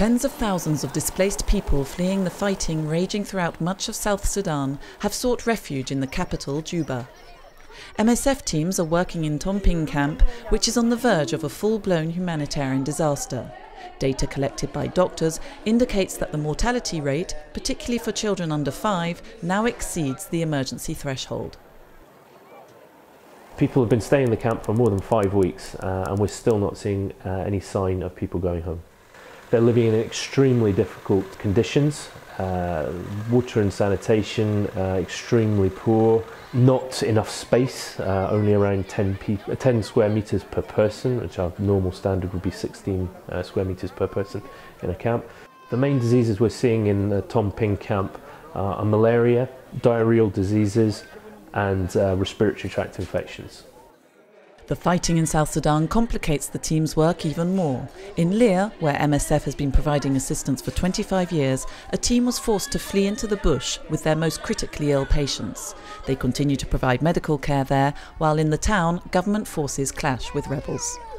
Tens of thousands of displaced people fleeing the fighting raging throughout much of South Sudan have sought refuge in the capital, Juba. MSF teams are working in Tomping camp, which is on the verge of a full-blown humanitarian disaster. Data collected by doctors indicates that the mortality rate, particularly for children under 5, now exceeds the emergency threshold. People have been staying in the camp for more than 5 weeks and we're still not seeing any sign of people going home. They're living in extremely difficult conditions, water and sanitation extremely poor, not enough space, only around 10 square metres per person, which our normal standard would be 16 square metres per person in a camp. The main diseases we're seeing in the Tomping camp are malaria, diarrheal diseases and respiratory tract infections. The fighting in South Sudan complicates the team's work even more. In Lear, where MSF has been providing assistance for 25 years, a team was forced to flee into the bush with their most critically ill patients. They continue to provide medical care there, while in the town, government forces clash with rebels.